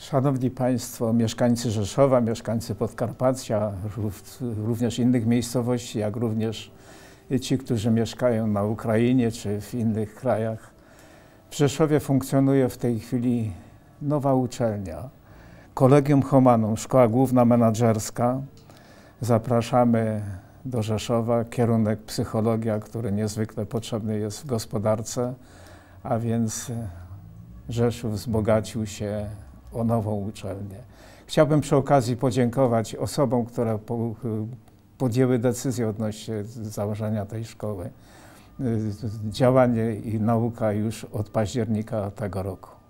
Szanowni Państwo, mieszkańcy Rzeszowa, mieszkańcy Podkarpacia, również innych miejscowości, jak również ci, którzy mieszkają na Ukrainie czy w innych krajach. W Rzeszowie funkcjonuje w tej chwili nowa uczelnia, Collegium Humanum, Szkoła Główna Menadżerska. Zapraszamy do Rzeszowa, kierunek psychologia, który niezwykle potrzebny jest w gospodarce, a więc Rzeszów wzbogacił się o nową uczelnię. Chciałbym przy okazji podziękować osobom, które podjęły decyzję odnośnie założenia tej szkoły. Działanie i nauka już od października tego roku.